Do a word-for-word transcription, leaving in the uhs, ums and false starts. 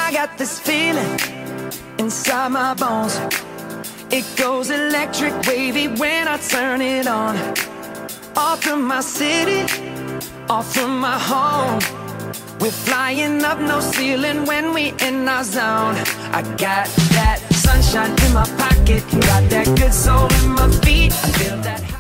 I got this feeling inside my bones. It goes electric wavy when I turn it on. Off from my city, off from my home. We're flying up, no ceiling when we in our zone. I got that sunshine in my pocket, got that good soul in my feet. I feel that.